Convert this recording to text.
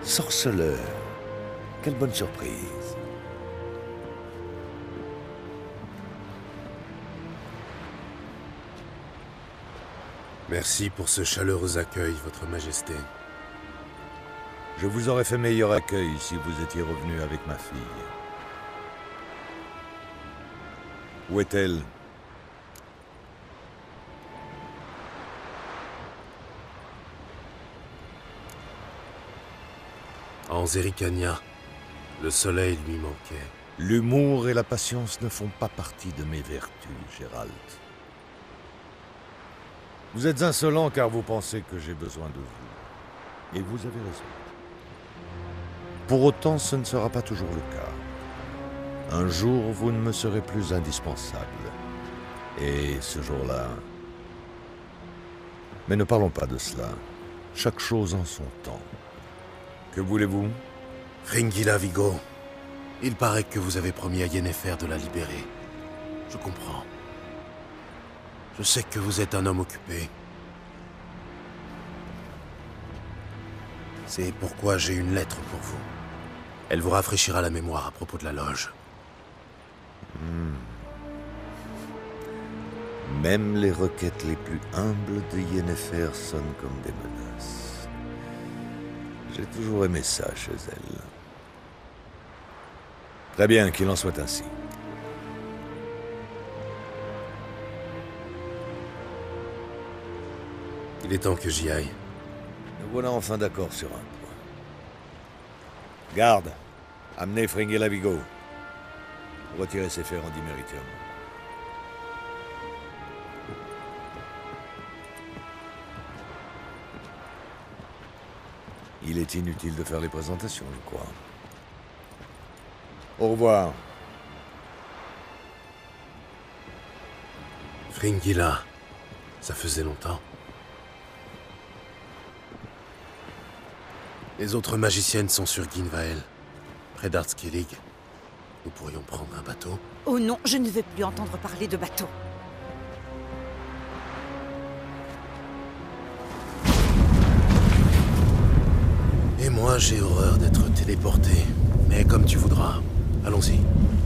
Sorceleur. Quelle bonne surprise. Merci pour ce chaleureux accueil, Votre Majesté. Je vous aurais fait meilleur accueil si vous étiez revenu avec ma fille. Où est-elle? En Zerrikania, le soleil lui manquait. L'humour et la patience ne font pas partie de mes vertus, Gérald. Vous êtes insolent car vous pensez que j'ai besoin de vous. Et vous avez raison. Pour autant, ce ne sera pas toujours le cas. Un jour, vous ne me serez plus indispensable. Et ce jour-là... Mais ne parlons pas de cela. Chaque chose en son temps. Que voulez-vous? Fringilla Vigo, il paraît que vous avez promis à Yennefer de la libérer. Je comprends. Je sais que vous êtes un homme occupé. C'est pourquoi j'ai une lettre pour vous. Elle vous rafraîchira la mémoire à propos de la loge. Même les requêtes les plus humbles de Yennefer sonnent comme des menaces. J'ai toujours aimé ça chez elle. Très bien, qu'il en soit ainsi. Il est temps que j'y aille. Nous voilà enfin d'accord sur un point. Garde, amenez Fringilla Vigo. Retirez ses fers en Dimmeritium. Il est inutile de faire les présentations, je crois. Au revoir. Fringilla, ça faisait longtemps. Les autres magiciennes sont sur Ginvael, près d'Artskelig. Nous pourrions prendre un bateau. Oh non, je ne veux plus entendre parler de bateau. Et moi, j'ai horreur d'être téléporté. Mais comme tu voudras. Allons-y.